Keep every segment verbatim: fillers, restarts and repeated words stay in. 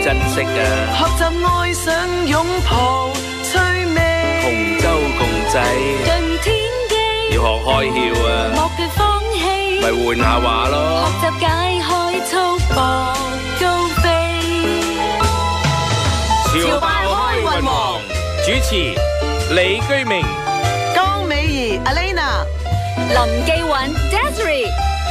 珍惜啊！ 學習愛上擁抱趣味， 同舟共濟， 盡天機， 要學開竅啊！ 莫懼放棄， 咪換下話咯。 學習解開束縛高飛。 潮爆開運王主持李居明、 江美儀 Alena、 林記韻 Desiree。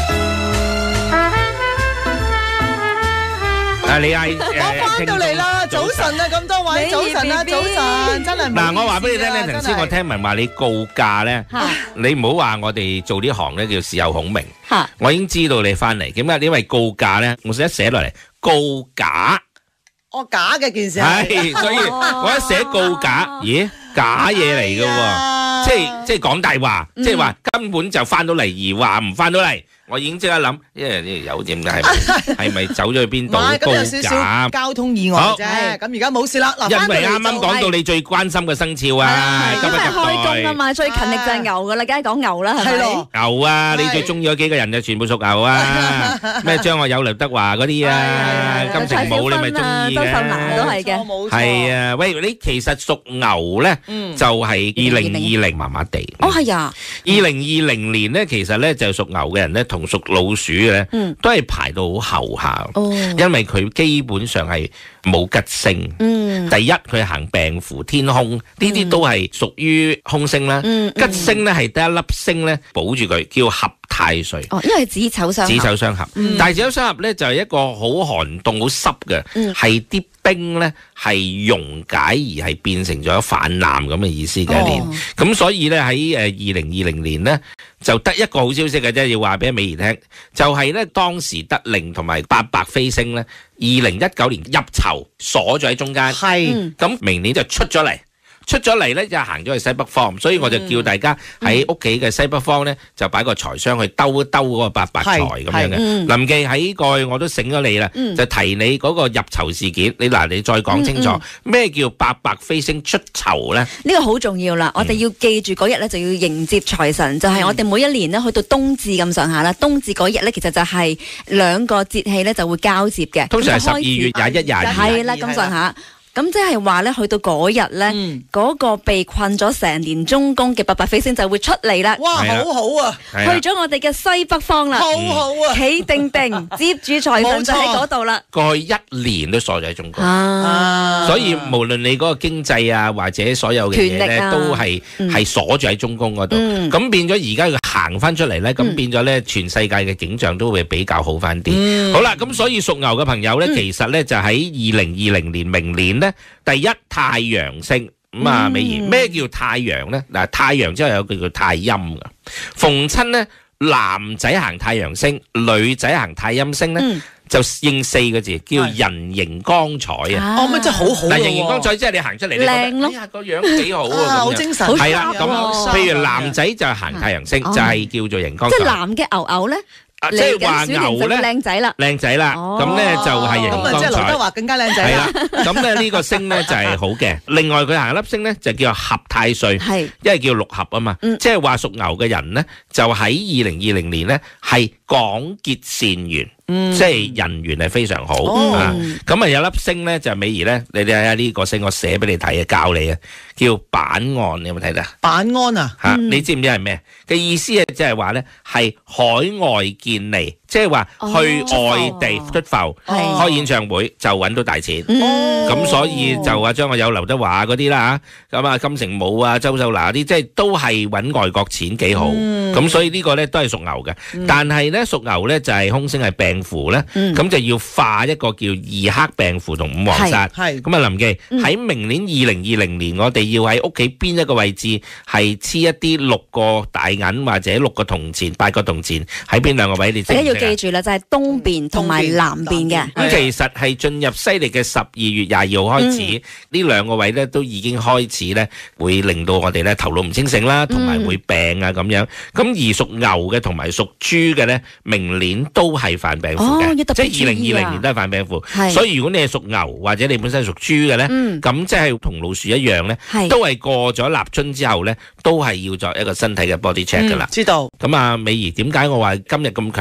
啊！你嗌我翻到嚟啦，早晨啊，咁多位早晨啊，早晨，真係嗱，我話俾你聽咧，頭先我聽聞話你告假咧，你唔好話我哋做呢行咧叫事有孔明，我已經知道你翻嚟，點解？因為告假咧，我一寫落嚟告假， 我假嘅件事係，所以我一寫告假，咦，假嘢嚟嘅喎，即係即係講大話，即係話根本就翻到嚟而話唔翻到嚟。我已經即刻諗，因為呢條友點解係咪係咪走咗去邊度告假？ 交通意外啫，咁而家冇事啦。 因為啱啱講到你最關心嘅生肖啊，今日開工啊嘛，最勤力就係牛噶啦，梗係講牛啦，係咪？ 牛啊，你最中意嗰幾個人就全部屬牛啊，咩張學友、劉德華嗰啲啊，金城武你咪中意嘅， 周秀娜都係嘅， 係啊，喂，你其實屬牛咧，就係二零二零麻麻地。 哦，係啊， 二零二零年咧，其實咧就屬牛嘅人咧。同屬老鼠嘅，嗯、都係排到好後下，哦、因為佢基本上係冇吉星。嗯、第一佢行病符天空，呢啲都係屬於空星啦。嗯、吉星咧係得一粒星咧保住佢，叫合太歲。 哦，因為子丑相合。子丑相合，嗯、但係子丑相合咧就係一個好寒凍、好濕嘅，係啲、嗯。冰咧係溶解而係變成咗泛濫咁嘅意思嘅一年，咁、哦、所以咧喺誒二零二零年咧就得一個好消息嘅啫，要話俾美儀聽，就係、是、咧當時得令同埋八白飛星咧，二零一九年入囚鎖咗喺中間，係咁是明年就出咗嚟。出咗嚟咧就行咗去西北方，所以我就叫大家喺屋企嘅西北方咧就擺個財箱去兜一兜嗰個八白財咁樣嘅。嗯、林記喺過去我都醒咗你啦，嗯、就提你嗰個入囚事件。你嗱你再講清楚咩、嗯嗯、叫八白飛星出囚咧？呢個好重要啦，我哋要記住嗰日咧就要迎接財神，就係、是、我哋每一年咧去到冬至咁上下啦。冬至嗰日咧其實就係兩個節氣咧就會交接嘅， 通常係十二月廿一、廿二。 係啦，咁上下。咁即係話咧，去到嗰日咧，嗰、嗯、個被困咗成年中宮嘅八白飛星就會出嚟啦。 哇，好好啊！ 去咗我哋嘅西北方啦， 好好啊！ 企定定，接住財神就喺嗰度啦。 過去一年都鎖咗喺中宮，啊、所以無論你嗰個經濟啊，或者所有嘅嘢咧，啊、都係係鎖住喺中宮嗰度。咁、嗯、變咗而家佢行翻出嚟咧，咁、嗯、變咗咧，全世界嘅景象都會比較好翻啲。嗯、好啦，咁所以屬牛嘅朋友咧，嗯、其實咧就喺二零二零年明年咧。第一太陽星咁啊，美儀咩叫太陽咧？嗱，太陽之後有個叫太陰嘅，逢親咧男仔行太陽星，女仔行太陰星咧，嗯、就應四個字，叫人形光彩啊！ 哦，咪真係好好。嗱， 人形光彩即係你行出嚟，靚咯，哎呀個樣幾好啊， 好精神。 係啦，咁譬如男仔就行太陽星，就係叫做熒光彩。 即係男嘅牛牛咧。 即係話牛咧，靚仔啦，靚仔啦，咁咧就係熒光彩。咁啊，即係劉德華更加靚仔啦。咁咧呢個星咧就係好嘅。另外佢行一粒星咧就叫合太歲，係，因為叫六合啊嘛。即係話屬牛嘅人咧，就喺二零二零年咧係廣結善緣。嗯、即係人緣係非常好、哦、啊！咁啊有粒星咧就係美儀咧，你睇下呢個星我寫俾你睇啊，教你啊，叫板岸，你有冇睇到？板岸啊，吓、嗯、你知唔知係咩嘅意思啊？即係話咧係海外見利，即係話去外地出埠、哦、開演唱會就搵到大錢，咁、嗯、所以就話將我有劉德華嗰啲啦吓，咁啊金城武啊周秀娜啲，即係都係搵外國錢幾好，咁、嗯、所以呢個咧都係屬牛嘅，嗯、但係咧屬牛咧就係空星係病符咧，咁、嗯、就要化一個叫二黑病符同五黃煞。係咁啊，林記喺、嗯、明年二零二零年，我哋要喺屋企邊一個位置係黐一啲六個大銀或者六個銅錢、八個銅錢喺邊兩個位？你知唔知？大家要記住啦，就係、是、東邊同埋南邊嘅。咁其實係進入西曆嘅十二月廿二號開始，呢、嗯、兩個位咧都已經開始咧會令到我哋咧頭腦唔清醒啦，同埋會病啊咁樣。咁、嗯、而屬牛嘅同埋屬豬嘅咧，明年都係犯病符嘅。哦、即係二零二零年都係犯病符，是所以如果你係屬牛或者你本身係屬豬嘅咧，咁、嗯、即係同老鼠一樣咧，是都係過咗立春之後咧，都係要作一個身體嘅 body check 噶啦、嗯。知道。咁啊，美儀點解我話今日咁強調 body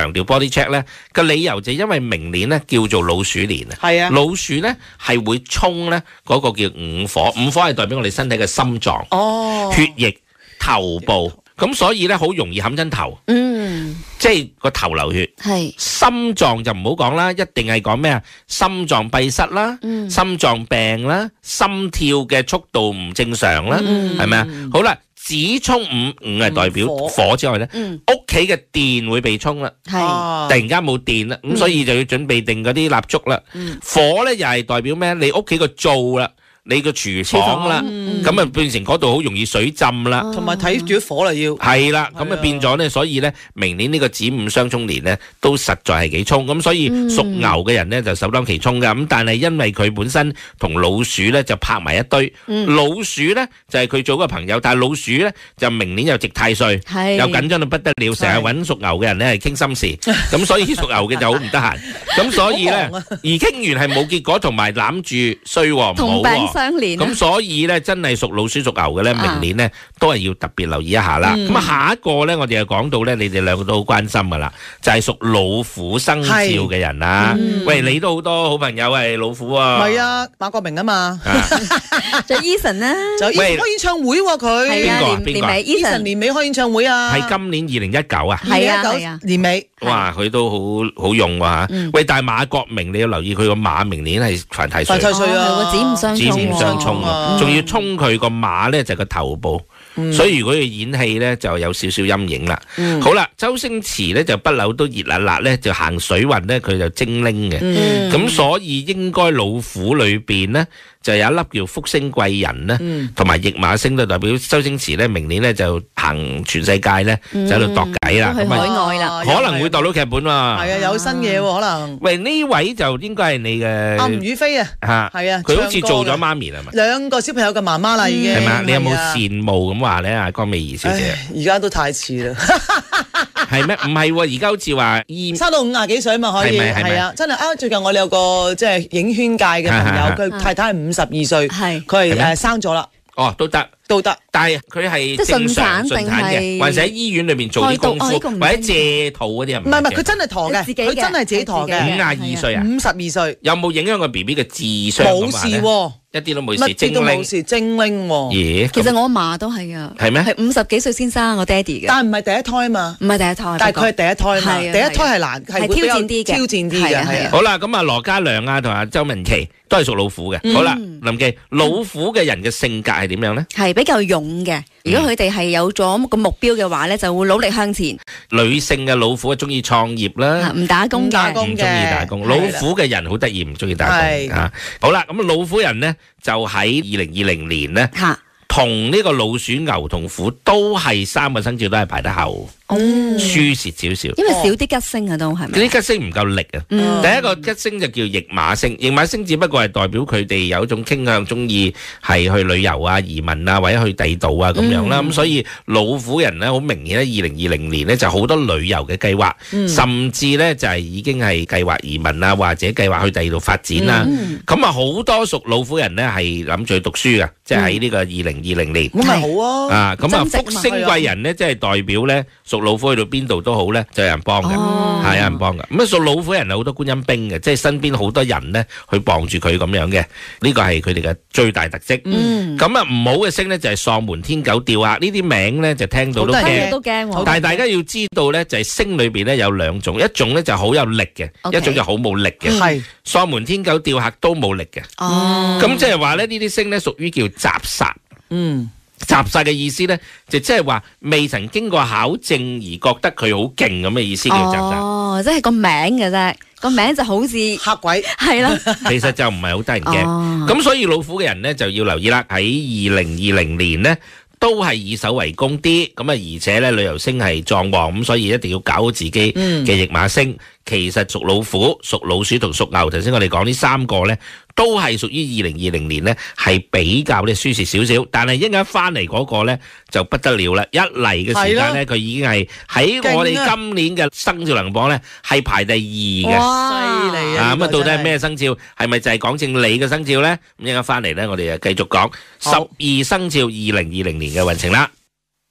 body check 咧，個理由就因為明年咧叫做老鼠年啊。係啊，老鼠咧係會衝咧嗰個叫五火，五火係代表我哋身體嘅心臟、哦、血液、頭部。咁所以咧好容易冚親頭，嗯，即係個頭流血，係心臟就唔好講啦，一定係講咩啊？心臟閉塞啦，嗯、心臟病啦，心跳嘅速度唔正常啦，係咪啊？好啦，只衝五五係代表火之外咧，屋企嘅電會被衝啦，係突然間冇電啦，咁、嗯、所以就要準備定嗰啲蠟燭啦。嗯、火咧又係代表咩？你屋企個灶啦。你個廚房啦，咁啊變成嗰度好容易水浸啦， 同埋睇住啲火啦要。 係啦，咁啊變咗咧，所以咧明年呢個子午雙衝年咧都實在係幾衝，咁所以屬牛嘅人咧就首當其衝噶，咁但係因為佢本身同老鼠咧就拍埋一堆，老鼠咧就係佢做個朋友，但係老鼠咧就明年又值太歲，又緊張到不得了，成日揾屬牛嘅人咧係傾心事，咁所以屬牛嘅就好唔得閒，咁所以咧而傾完係冇結果，同埋攬住衰唔好喎。咁所以咧，真係屬老鼠屬牛嘅咧，明年咧都係要特別留意一下啦。咁啊，下一個咧，我哋就講到咧，你哋兩個都好關心噶啦，就係屬老虎生肖嘅人啦。喂，你都好多好朋友係老虎啊。 係啊，馬國明啊嘛， 就 Eason 啦， 就 Eason 開演唱會喎佢。 邊個啊？邊個 ？Eason 年尾開演唱會啊。 係今年二零一九啊。 係啊係啊， 年尾。 哇，佢都好好用喎嚇。喂，但係馬國明你要留意佢個馬，明年係犯太歲。 犯太歲啊， 子午雙衝。 相衝啊，仲要衝佢個馬咧就係個頭部，嗯、所以如果佢演戲咧就有少少陰影啦。嗯、好啦，周星馳咧就不嬲都熱辣辣咧，就行水運咧佢就精靈嘅，咁、嗯、所以應該老虎裏邊咧就有一粒叫福星貴人咧，同埋驛馬星都代表周星馳咧明年咧就行全世界咧就喺度度計啦， 去海外啦， 可能會度到劇本喎。係啊，有新嘢喎可能。 喂，呢位就應該係你嘅阿吳雨霏啊，嚇係啊， 佢好似做咗媽咪啦嘛， 兩個小朋友嘅媽媽啦已經。 係嘛？你有冇羨慕咁話咧？阿江美儀小姐， 而家都太遲啦。 係咩？唔係喎，而家好似話醫生到五廿幾歲嘛可以，係啊，真係啊！最近我哋有個即係影圈界嘅朋友，佢太太係五十二歲，佢係誒生咗啦。 哦，都得。都得，但係佢係正常順產嘅，或者喺醫院裏邊做啲功夫，或者借肚嗰啲啊？ 唔係唔係，佢真係陀嘅，佢真係自己陀嘅。 五廿二歲啊？ 五十二歲。有冇影響個 B B 嘅智商？ 冇事喎， 一啲都冇事， 精靈。冇事，精靈喎。 咦？ 其實我阿嫲都係啊。 係咩？ 係五十幾歲先生我爹哋嘅。 但係唔係第一胎嘛？ 唔係第一胎。 但係佢係第一胎嘛？第一胎係難，係挑戰啲嘅。 挑戰啲嘅係啊。 好啦，咁啊羅嘉良啊同阿周文琪都係屬老虎嘅。好啦，林記，老虎嘅人嘅性格係點樣咧？ 係比較勇嘅。如果佢哋係有咗個目標嘅話咧，就會努力向前。 女性嘅老虎啊，中意創業啦， 唔打工嘅， 唔中意打工。老虎嘅人好得意，唔中意打工啊。好啦，咁老虎人咧就喺二零二零年咧，同呢個老鼠、牛同虎都係三個生肖都係排得後。哦，輸蝕少少， 因為少啲吉星啊，都係咪？ 嗰啲吉星唔夠力啊！嗯、第一個吉星就叫驛馬星，驛馬星只不過係代表佢哋有一種傾向，中意係去旅遊啊、移民啊，或者去第度啊咁樣啦。咁、嗯、所以老虎人咧，好明顯咧，二零二零年咧就好多旅遊嘅計劃，嗯、甚至咧就係已經係計劃移民啊，或者計劃去第二度發展啦。咁啊、嗯，好多屬老虎人咧係諗住去讀書嘅，即係喺呢個二零二零年。咁咪、嗯、好啊！啊，咁啊，福星貴人咧，即係代表咧。屬老虎去到邊度都好咧，就有人幫嘅，係、哦、有人幫嘅。咁啊，屬老虎人係好多觀音兵嘅，即係身邊好多人咧去幫住佢咁樣嘅。呢個係佢哋嘅最大特色。咁啊、嗯，唔好嘅星咧就係喪門、天狗、吊客呢啲名咧就聽到都驚，都驚。但係大家要知道咧，就係星裏邊咧有兩種，一種咧就好有力嘅，okay. 一種就好冇力嘅。係喪門、天狗、吊客都冇力嘅。哦，咁即係話咧呢啲星咧屬於叫雜煞。嗯。雜煞嘅意思咧，就即係話未曾經過考證而覺得佢好勁咁嘅意思叫雜煞。 哦，即係個名嘅啫，個名就好似黑鬼，係啦。 其實就唔係好得人驚。咁、哦、所以老虎嘅人咧就要留意啦。喺二零二零年咧，都係以守為攻啲。咁啊，而且咧旅遊星係壯旺，咁所以一定要搞好自己嘅驛馬星。嗯、其實屬老虎、屬老鼠同屬牛，頭先我哋講呢三個咧。都係屬於二零二零年咧，係比較咧輸蝕少少，但係一陣翻嚟嗰個咧就不得了啦！一嚟嘅時間咧，佢已經係喺我哋今年嘅生肖能榜咧係排第二嘅， 犀利啊！ 咁啊，到底係咩生肖？係咪就係講正你嘅生肖咧？咁一陣翻嚟咧，我哋就繼續講十二生肖二零二零年嘅運程啦。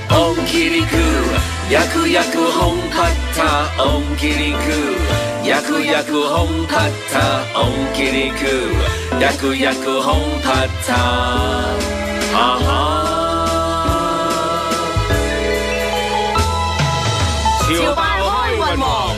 Om Kirikou, Yaku Yaku Home Pata, Om Kirikou, Yaku Yaku Home Pata, Om Kirikou, Yaku Yaku Home Pata, Ha ha。潮爆開運王，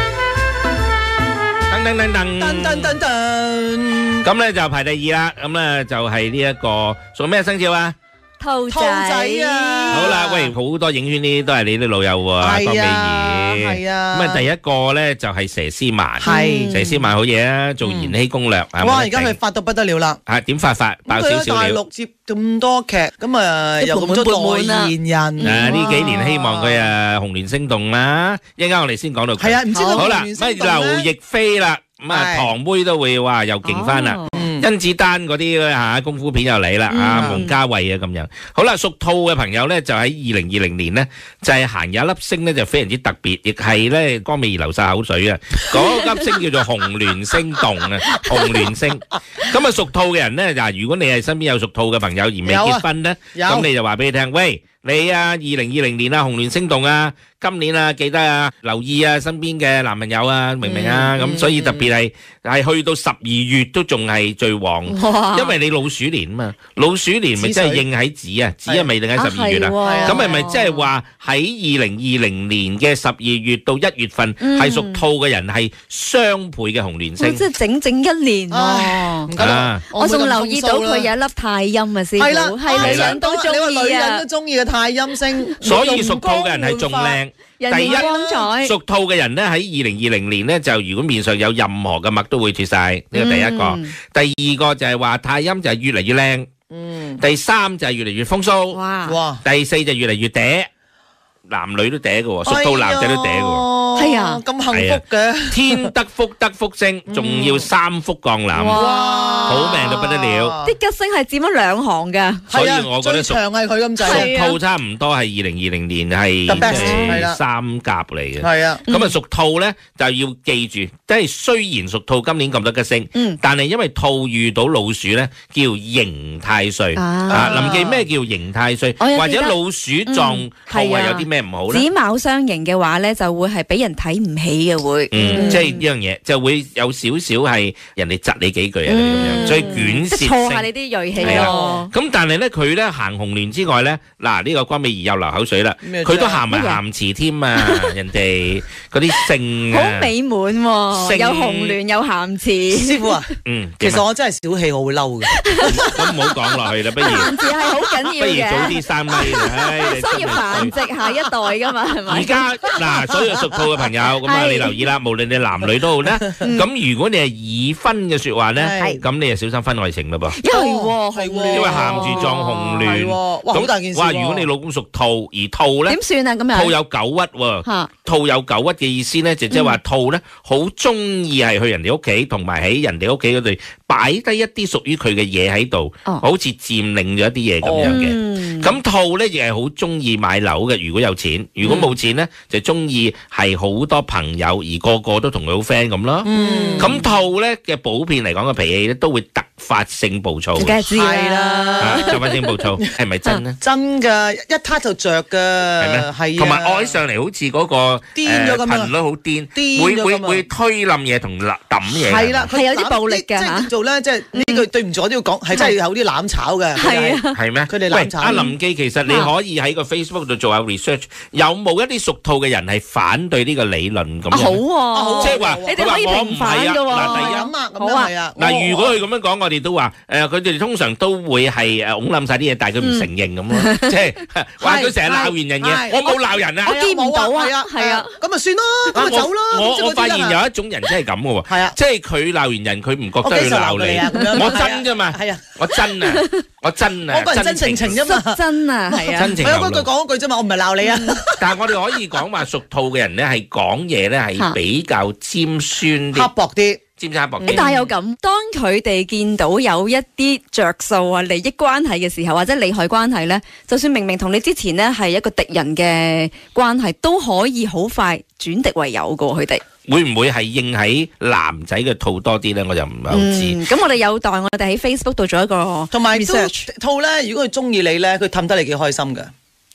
噔噔噔噔噔噔噔噔， 咁咧就排第二啦。咁咧就係呢一個屬咩生肖啊？ 兔兔仔啊！ 好啦，喂，好多影圈呢啲都係你啲老友喎，江美儀。 係啊。 咁啊，第一個咧就係佘詩曼。 係。 佘詩曼好嘢啊，做延禧攻略。 哇！而家佢發到不得了啦。 啊，點發法？爆少少料。 大陸接咁多劇，咁啊又咁多代言人。 啊，呢幾年希望佢啊紅鸞星動啦。一陣間我哋先講到佢。 係啊，唔知佢好啦，乜劉亦菲啦，咁啊堂妹都會話又勁翻啦。甄子丹嗰啲嚇功夫片又嚟啦，啊蒙嘉慧啊咁樣。好啦，屬兔嘅朋友咧，就喺二零二零年咧，就係行有一粒星咧，就非常之特別，亦係咧江美儀流晒口水啊！嗰粒星叫做紅鸞星動啊，紅鸞星。咁啊，屬兔嘅人咧，嗱，如果你係身邊有屬兔嘅朋友而未結婚咧，咁你就話俾你聽，喂，你啊二零二零年啊紅鸞星動啊！今年啊，記得啊，留意啊，身邊嘅男朋友啊，明唔明啊？咁所以特別係係去到十二月都仲係最旺，因為你老鼠年啊嘛，老鼠年咪真係應喺子啊，子係咪定喺十二月啊？咁係咪即係話喺二零二零年嘅十二月到一月份係屬兔嘅人係雙倍嘅紅鸞星？ 即係整整一年喎！我仲留意到佢有一粒太陰啊，師傅係啦，係女人都中意啊， 女人都中意嘅太陰星， 所以屬兔嘅人係仲靚。第一，屬兔嘅人咧喺二零二零年咧，就如果面上有任何嘅墨都會脫晒，呢個第一個。第二個就係話太陰就係越嚟越靚。嗯。第三就係越嚟越風騷。哇！哇！第四就越嚟越嗲，男女都嗲嘅喎，屬兔男仔都嗲嘅喎。 係啊， 咁幸福嘅。 天德福德福星，仲要三福降臨。哇！好命到不得了。 啲吉星係佔咗兩行嘅。 所以我覺得最長係佢咁滯。 屬兔差唔多係二零二零年係三甲嚟嘅。係啊。咁啊屬兔咧就要記住，即係雖然屬兔今年咁多吉星，但係因為兔遇到老鼠咧叫刑太歲。啊，臨記咩叫刑太歲？或者老鼠撞兔係有啲咩唔好咧？ 子卯相刑嘅話咧，就會係俾人睇唔起嘅會。 嗯，即係呢樣嘢就會有少少係人哋窒你幾句啊咁樣，所以捲舌性。 錯下你啲鋭氣咯。 咁但係咧佢咧行紅鸞之外咧，嗱呢個江美儀又流口水啦，佢都行埋咸池添啊！人哋嗰啲姓啊， 好美滿喎，有紅鸞有咸池。 師傅啊， 嗯， 其實我真係小氣，我會嬲嘅。 咁唔好講落去啦，不如咸池係好緊要嘅， 不如早啲生咪啦， 需要繁殖下一代噶嘛，係咪？ 而家嗱，所有屬兔嘅朋友，咁啊你留意啦，無論你男女都好咧。咁如果你係已婚嘅説話咧，咁你就小心婚外情啦噃。 因為係因為鹹住撞紅鸞， 哇好大件事。 哇！如果你老公屬兔，而兔咧， 點算啊？咁樣兔有九鬱喎，兔有九鬱嘅意思咧，就即係話兔咧好中意係去人哋屋企，同埋喺人哋屋企嗰度擺低一啲屬於佢嘅嘢喺度，好似佔領咗一啲嘢咁樣嘅。咁兔咧亦係好中意買樓嘅，如果有錢；如果冇錢咧，就中意係好多朋友，而個個都同佢好 friend 咁咯。咁兔咧嘅普遍嚟講嘅脾氣咧，都會突發性暴躁。 梗係知啦， 突發性暴躁係咪真咧？ 真㗎，一撻就着㗎。係咩？係。同埋愛上嚟好似嗰個癲咗咁樣， 頻率好癲，會會會推冧嘢同揼嘢。 係啦， 係有啲暴力㗎嚇。 即係做咧，即係呢句對唔住我都要講，係真係有啲攬炒嘅。 係啊， 係咩？ 佢哋攬炒。 阿林記，其實你可以喺個 Facebook 度做下 research，有冇一啲屬兔嘅人係反對呢個理論咁樣？ 好喎， 即係話你哋可以平反㗎喎。 嗱，第一啊，好啊。 嗱，如果佢咁樣講，我哋都話誒，佢哋通常都會係誒擁冧曬啲嘢，但係佢唔承認咁咯，即係話佢成日鬧完人嘢，我冇鬧人啊， 我見唔到啊，係啊， 咁咪算咯，咁咪走咯。 我我發現有一種人真係咁嘅喎， 係啊， 即係佢鬧完人，佢唔覺得佢鬧你，我真㗎嘛， 係啊， 我真啊，我真啊， 我個人真情情啫嘛， 真啊，係啊， 真情。 我有嗰句講嗰句啫嘛，我唔係鬧你啊。 但係我哋可以講話屬兔嘅人咧，係講嘢咧係比較尖酸啲、 刻薄啲。 尖酸刻薄啲。 但係又咁，當佢哋見到有一啲着數啊、利益關係嘅時候，或者利害關係咧，就算明明同你之前咧係一個敵人嘅關係，都可以好快轉敵為友噶。佢哋會唔會係應喺男仔嘅兔多啲咧？我就唔係好知。 咁我哋有待我哋喺 Facebook 度做一個同埋兔咧，如果佢中意你咧，佢氹得你幾開心噶。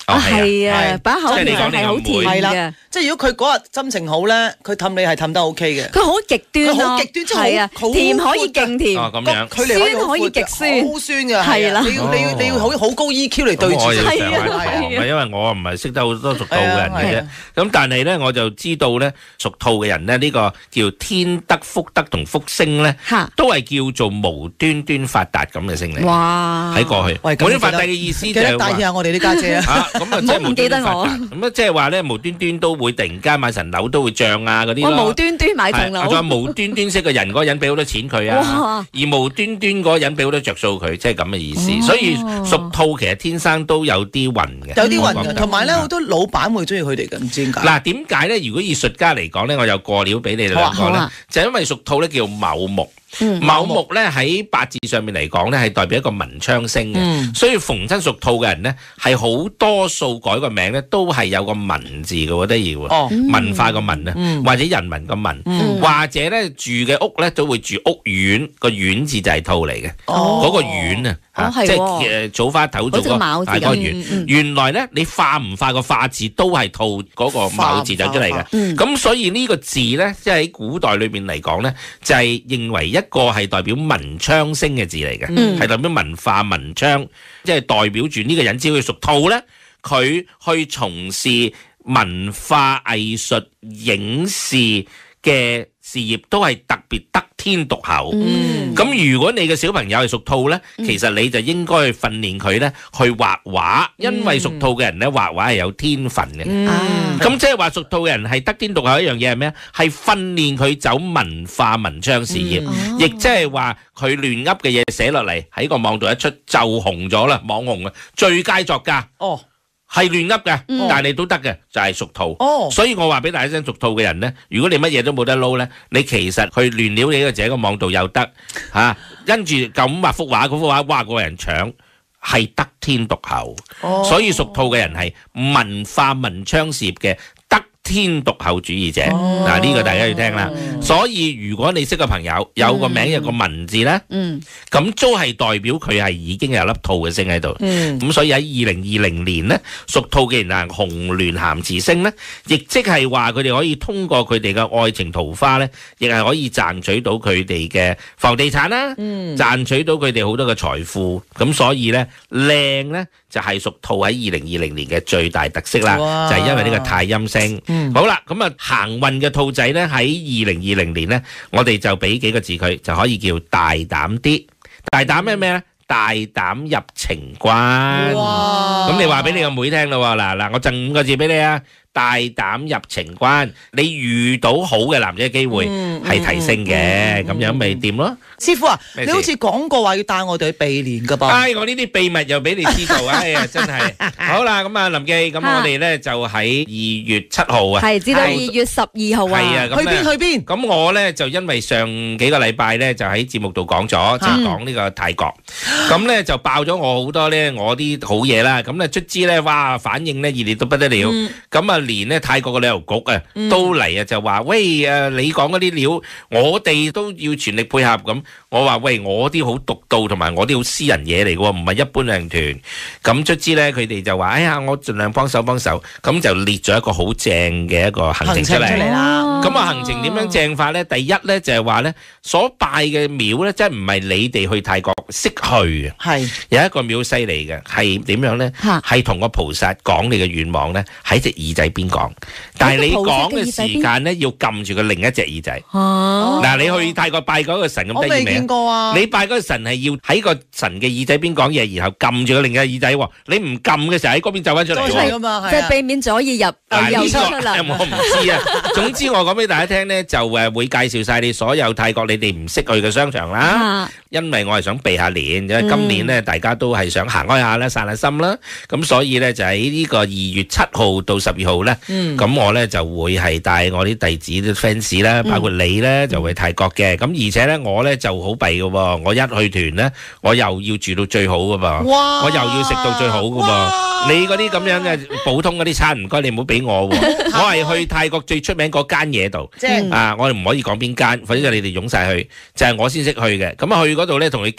係啊，把口其實係好甜嘅。 即係如果佢嗰日心情好咧，佢氹你係氹得 OK 嘅。 佢好極端咯， 好極端，即係啊， 甜可以勁甜， 咁樣酸可以極酸， 好酸嘅。 係啦， 你要你要你要好好高 E Q 嚟對住。 係啊，唔係因為我唔係識得好多屬兔嘅人嘅啫。咁但係咧，我就知道咧，屬兔嘅人咧，呢個叫天德、福德同福星咧，都係叫做無端端發達咁嘅星嚟。哇！喺過去，無端發達嘅意思就係話， 帶下我哋啲家姐啊。 咁啊，即係唔記得我。咁啊，即係話咧，無端端都會突然間買層樓都會漲啊嗰啲咯。 我無端端買層樓。 仲有無端端識個人，嗰個人俾好多錢佢啊。而無端端嗰個人俾好多着數佢，即係咁嘅意思。所以屬兔其實天生都有啲運嘅。 有啲運嘅，同埋咧好多老闆會中意佢哋嘅，唔知點解。 嗱，點解咧？如果以術家嚟講咧，我有過料俾你哋兩個咧，就因為屬兔咧叫卯木。嗯、卯木咧喺八字上面嚟講咧係代表一個文昌星嘅，嗯、所以逢親屬兔嘅人咧係好多數改個名咧都係有個文字嘅，得意喎，哦、文化個文啊，嗯、或者人民個文，嗯、或者咧住嘅屋咧都會住屋苑，個苑字就係兔嚟嘅，嗰、哦、個苑啊，哦、即係誒草花頭做個大個園。嗯、原來咧你化唔化個化字都係兔嗰個卯字就出嚟嘅，咁、嗯、所以呢個字咧即係喺古代裏邊嚟講咧就係、是、認為一個係代表文昌星嘅字嚟嘅，係、嗯、代表文化文昌，即係代表住呢個人只要佢屬兔咧，佢去從事文化藝術影視嘅事業都係特別得天獨厚。咁、嗯、如果你嘅小朋友係屬兔咧，嗯、其實你就應該去訓練佢咧去畫畫，嗯、因為屬兔嘅人咧畫畫係有天分嘅。咁即係話屬兔嘅人係得天獨厚一樣嘢係咩啊？係訓練佢走文化文昌事業，亦即係話佢亂噏嘅嘢寫落嚟喺個網度一出就紅咗啦，網紅啊，最佳作家。哦。係亂噏嘅，嗯、但係你都得嘅，就係、是、屬兔。哦，所以我話俾大家聽，屬兔嘅人咧，如果你乜嘢都冇得撈咧，你其實去亂撩你個自己個網度又得吓，跟住咁畫幅畫，嗰幅畫哇個人搶，係得天獨厚。哦，所以屬兔嘅人係文化文昌事業嘅得天獨厚主義者。嗱呢、哦呢個大家要聽啦。哦、所以如果你識個朋友有個名有個文字咧，嗯，咁都係代表佢係已經有粒兔嘅星喺度。嗯，咁所以喺二零二零年咧，屬兔嘅人啊，紅鸞咸池星咧，亦即係話佢哋可以通過佢哋嘅愛情桃花咧，亦係可以賺取到佢哋嘅房地產啦，嗯，賺取到佢哋好多嘅財富。咁所以咧，靚咧就係屬兔喺二零二零年嘅最大特色啦，哇就係因為呢個太陰星。嗯、好啦，咁啊行運嘅兔仔咧喺二零二零年咧，我哋就俾幾個字佢，就可以叫大膽啲。大膽咩咩咧？大膽入情關。哇！咁你話俾你個妹聽咯，嗱嗱，我贈五個字俾你啊！大膽入情關，你遇到好嘅男仔嘅機會係提升嘅，咁樣咪掂咯。 師傅啊，你好似講過話要帶我哋去避年噶噃。 唉，我呢啲秘密又俾你知道，哎呀，真係。好啦，咁啊林記，咁我哋咧就喺二月七號啊， 係至到二月十二號啊。 係啊， 去邊去邊？ 咁我咧就因為上幾個禮拜咧就喺節目度講咗，就講呢個泰國，咁咧就爆咗我好多咧我啲好嘢啦。咁咧卒之咧，哇反應咧熱烈到不得了。咁啊連咧泰國嘅旅遊局啊都嚟啊，就話喂誒，你講嗰啲料，我哋都要全力配合咁。我話喂，我啲好獨到同埋我啲好私人嘢嚟嘅喎，唔係一般旅行團。咁卒之咧，佢哋就話：哎呀，我盡量幫手幫手。咁就列咗一個好正嘅一個行程出嚟啦。咁啊，行程點樣正法咧？第一咧就係話咧，所拜嘅廟咧，即係唔係你哋去泰國識去嘅。係有一個廟犀利嘅，係點樣咧？係同個菩薩講你嘅願望咧，喺隻耳仔邊講。但係你講嘅時間咧，要撳住佢另一隻耳仔。哦，嗱，你去泰國拜嗰個神咁得意未？你拜嗰個神係要喺個神嘅耳仔邊講嘢，然後撳住個另一個耳仔喎。你唔撳嘅時候喺嗰邊走翻出嚟喎。 即係避免左耳入右出啦。 我唔知啊。總之我講俾大家聽咧，就誒會介紹晒你所有泰國你哋唔識去嘅商場啦。因為我係想避下年，因為今年咧大家都係想行開下啦，散下心啦。咁所以咧就喺呢個二月七號到十二號咧，咁我咧就會係帶我啲弟子啲 fans 啦，包括你咧就去泰國嘅。咁而且咧我咧就好弊嘅喎，我一去團咧，我又要住到最好嘅噃，我又要食到最好嘅噃。你嗰啲咁樣嘅普通嗰啲餐唔該，你唔好俾我喎。我係去泰國最出名嗰間嘢度，啊，我哋唔可以講邊間，反正你哋湧晒去，就係我先識去嘅。咁啊去嗰度咧，同你傾，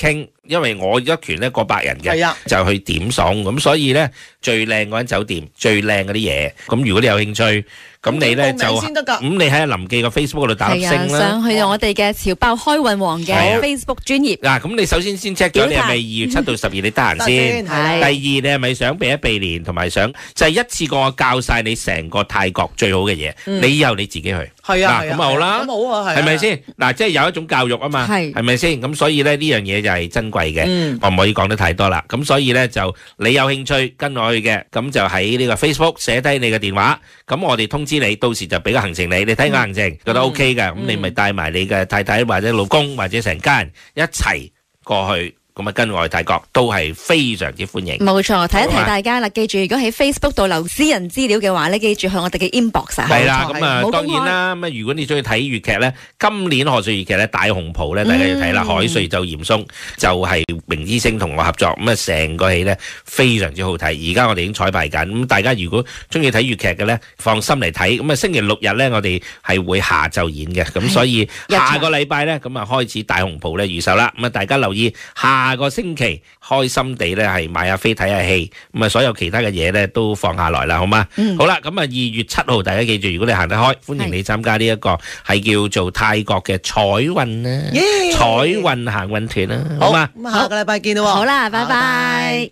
因為我一團咧過百人嘅， 啊、 就去點餸，咁所以咧最靚嗰間酒店，最靚嗰啲嘢，咁如果你有興趣。咁你咧就咁你喺林記個 Facebook 嗰度打粒星啦， 上去我哋嘅潮爆開運王嘅 Facebook 專頁。 嗱，咁你首先先 check 咗你係咪二月七到十二你得閒先？第二你係咪想避一避年，同埋想就係一次過教晒你成個泰國最好嘅嘢，你以後你自己去。 係啊， 嗱咁啊好啦， 咁好啊， 係咪先？嗱，即係有一種教育啊嘛，係咪先？咁所以咧呢樣嘢就係珍貴嘅，我唔可以講得太多啦。咁所以咧就你有興趣跟我去嘅，咁就喺呢個 Facebook 寫低你嘅電話，咁我哋通知你，到時就俾個行程你，你睇個行程覺得 OK 嘅，咁你咪帶埋你嘅太太或者老公或者成家人一齊過去。咁啊，跟我去泰國都係非常之歡迎。冇錯，提一提大家啦，記住如果喺 Facebook 度留私人資料嘅話咧，記住去我哋嘅 inbox。係啦，咁啊當然啦，咁啊如果你中意睇粵劇咧，今年賀歲粵劇咧大紅袍咧，大家要睇啦，海瑞就嚴嵩就係明之星同我合作，咁啊成個戲咧非常之好睇。而家我哋已經彩排緊，咁大家如果中意睇粵劇嘅咧，放心嚟睇。咁啊星期六日咧，我哋係會下晝演嘅，咁所以下個禮拜咧，咁啊開始大紅袍咧預售啦。咁啊大家留意下。下個星期開心地咧係買下飛睇下戲，咁啊所有其他嘅嘢咧都放下來啦，好嗎？嗯、好啦，咁啊二月七號大家記住，如果你行得開，歡迎你參加呢一個係叫做泰國嘅彩運啦，彩運行運團啦，好嘛？ 咁下個禮拜見咯， 好啦，拜拜。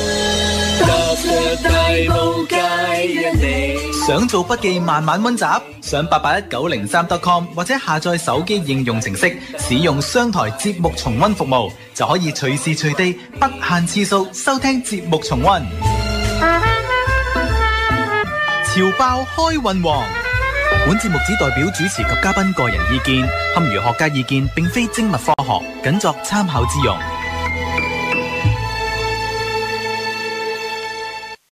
想做筆記慢慢溫習，上八八一九零三 dot com 或者下載手機應用程式，使用商台節目重溫服務，就可以隨時隨地不限次數收聽節目重溫。潮爆開運王，本節目只代表主持及嘉賓個人意見，堪如學家意見，並非精密科學，僅作參考之用。